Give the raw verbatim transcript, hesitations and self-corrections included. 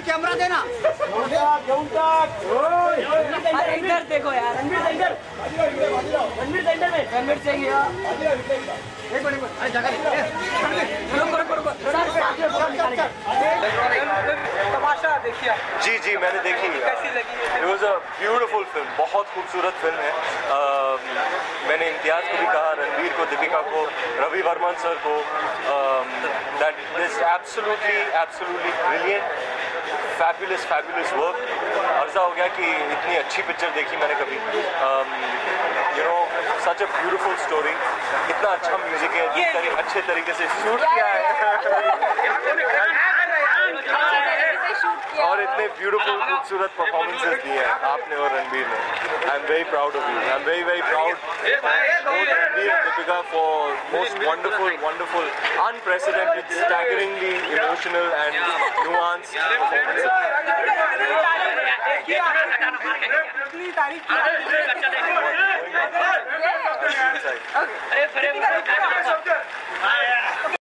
Camera देना। इधर देखो यार, रणवीर सेंटर, रणवीर सेंटर में, रणवीर सिंह यार, एक मिनट अरे जगह रुको रुको रुको तमाशा देखिए। जी जी मैंने देखी, कैसी लगी? It was a beautiful film, बहुत खूबसूरत फिल्म है। uh, मैंने इम्तियाज़ को भी कहा, रणवीर को, दीपिका को, रवि वर्मन सर को, that this absolutely absolutely brilliant, fabulous fabulous work. अर्जा हो गया कि इतनी अच्छी पिक्चर देखी मैंने कभी। You know such a beautiful story, इतना अच्छा म्यूजिक है, तरी, अच्छे तरीके से शूट किया है और इतने ब्यूटीफुल खूबसूरत परफॉर्मेंसेस दिए हैं आपने और रणवीर ने। I am very proud of you, I am very very proud Ranveer and Deepika for most wonderful wonderful unprecedented staggeringly emotional and nuanced performances.